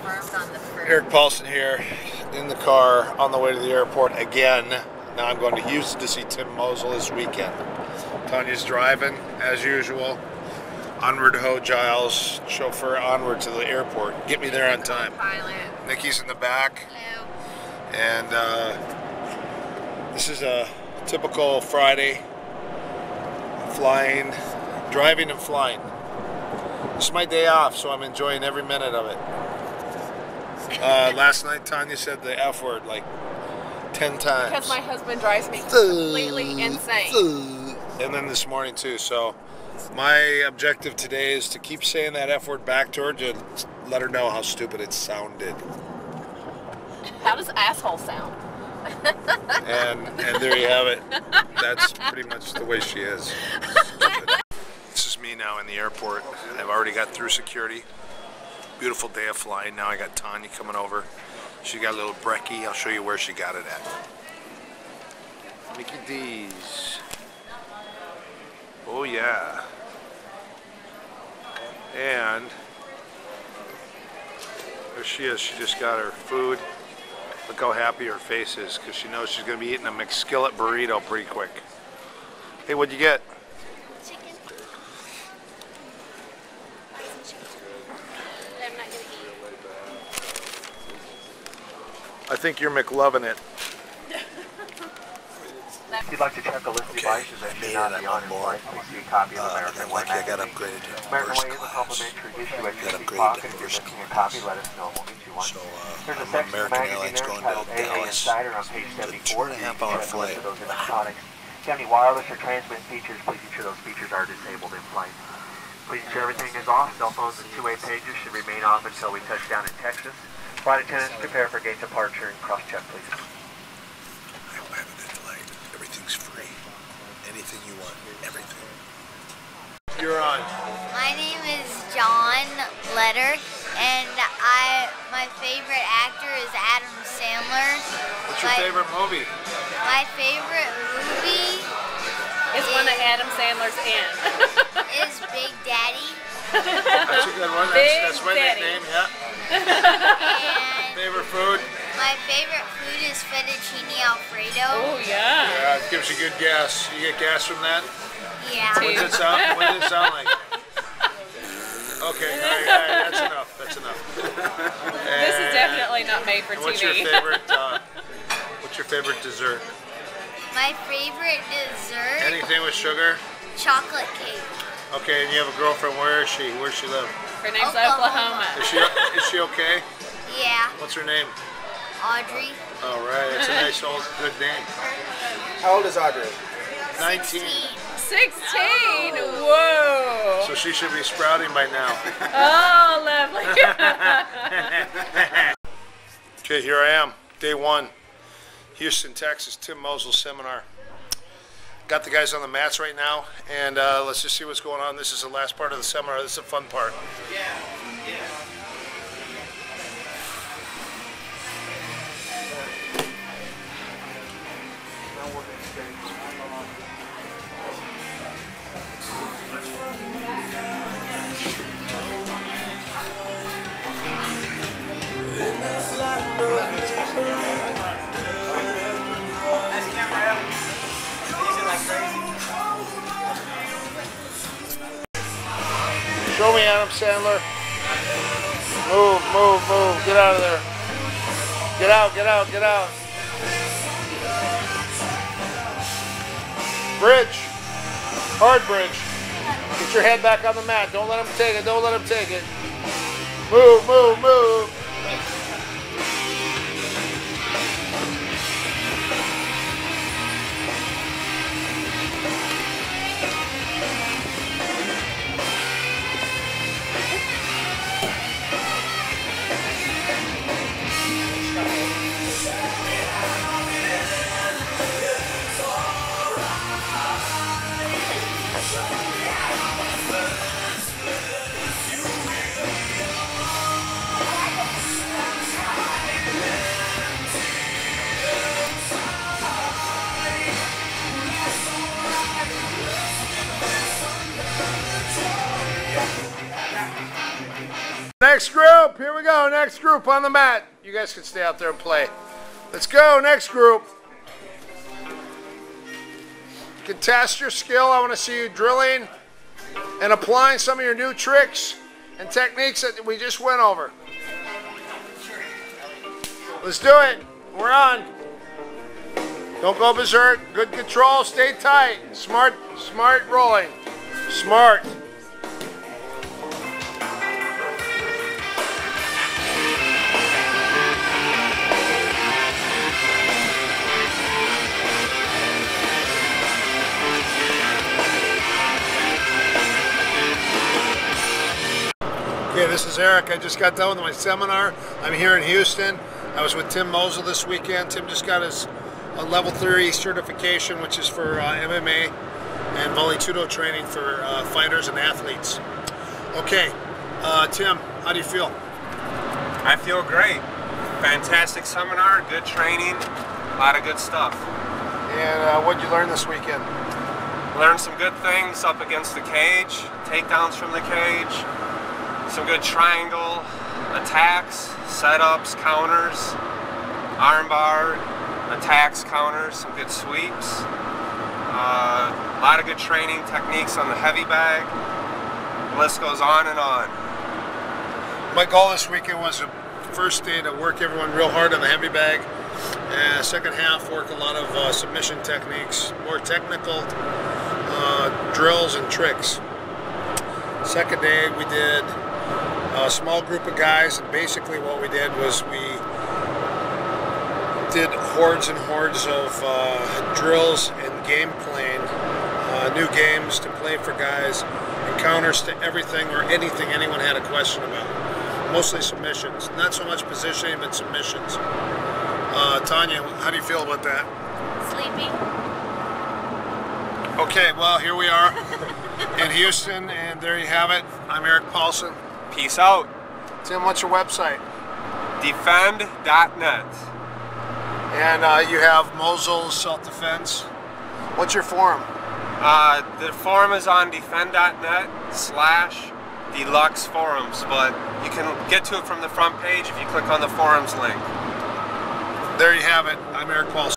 Erik Paulson here, in the car on the way to the airport again. Now I'm going to Houston to see Tim Mousel this weekend. Tanya's driving, as usual. Onward ho, Giles. Chauffeur onward to the airport. Get me there on time. Nikki's in the back. Hello. And this is a typical Friday. Flying, driving and flying. It's my day off, so I'm enjoying every minute of it. Last night, Tanya said the F word like 10 times. Because my husband drives me completely insane. And then this morning too. So my objective today is to keep saying that F word back to her to let her know how stupid it sounded. How does asshole sound? And there you have it. That's pretty much the way she is. This is me now in the airport. I've already got through security. Beautiful day of flying. Now I got Tanya coming over. She got a little brekkie. I'll show you where she got it at. Mickey D's. Oh yeah. And there she is. She just got her food. Look how happy her face is because she knows she's going to be eating a McSkillet burrito pretty quick. Hey, what'd you get? Chicken. I'm not going to eat. I think you're McLovin' it. If you'd like to check a list of devices that should not be on your flight, please see a copy of American Way I got magazine. upgraded to American first Way is a class. complimentary issue at your Got seat upgraded pocket. to If you're first missing a class. copy, let us know. We'll get you one. So There's a I'm section of American magazine Airlines there going entitled to AA Dallas. Insider on page It's a 74. 2.5-hour Check the list flight. of those electronics. If you have any wireless or transmit features, please ensure those features are disabled in flight. Please ensure everything is off. Cell phones and two-way pages should remain off until we touch down in Texas. Flight attendants, prepare for gate departure and cross-check, please. I hope I have a good flight. Everything's free. Anything you want. Everything. You're on. My name is John Letter, and my favorite actor is Adam Sandler. What's your favorite movie? My favorite movie It's one that Adam Sandler's in. is Big Daddy. That's a good one. That's my Daddy. nickname, yeah. And Favorite food? my favorite food is fettuccine alfredo. Oh, yeah. Yeah, it gives you good gas. You get gas from that? Yeah. What does it sound like? Okay, all right, that's enough. That's enough. This is definitely not made for What's TV. your favorite dessert? My favorite dessert, Anything with sugar? chocolate cake. Okay, and you have a girlfriend. Where is she? Where's she live? Her name's Oklahoma. Oklahoma. Is she okay? Yeah. What's her name? Audrey. All right, that's a nice old good name. How old is Audrey? 19. 16. Whoa. So she should be sprouting by now. Oh, lovely. Okay, here I am, day one. Houston, Texas, Tim Mousel seminar. Got the guys on the mats right now, and let's just see what's going on. This is the last part of the seminar. This is the fun part. Show me Adam Sandler. Move, move, move. Get out of there. Get out, get out, get out. Bridge. Hard bridge. Get your head back on the mat. Don't let him take it. Don't let him take it. Move, move, move. Next group. Here we go. Next group on the mat. You guys can stay out there and play. Let's go. Next group. You can test your skill. I want to see you drilling and applying some of your new tricks and techniques that we just went over. Let's do it. We're on. Don't go berserk. Good control. Stay tight. Smart rolling. Smart. Okay, this is Eric. I just got done with my seminar. I'm here in Houston. I was with Tim Mousel this weekend. Tim just got his level 3 certification, which is for MMA and Volley Judo training for fighters and athletes. Okay, Tim, how do you feel? I feel great. Fantastic seminar, good training, a lot of good stuff. And what did you learn this weekend? Learned some good things up against the cage, takedowns from the cage, some good triangle attacks, setups, counters, armbar, attacks, counters, some good sweeps. A lot of good training techniques on the heavy bag. The list goes on and on. My goal this weekend was the first day to work everyone real hard on the heavy bag. Second half, work a lot of submission techniques, more technical drills and tricks. Second day, we did a small group of guys, and basically what we did was we did hordes and hordes of drills and game playing, new games to play for guys, and counters to everything or anything anyone had a question about. Mostly submissions, not so much positioning, but submissions. Tanya, how do you feel about that? Sleeping. Okay, well, here we are in Houston, and there you have it. I'm Erik Paulson. Peace out. Tim, what's your website? Defend.net. And you have Mousel's Self-Defense. What's your forum? The forum is on defend.net/deluxe forums, but you can get to it from the front page if you click on the forums link. There you have it. I'm Erik Paulson.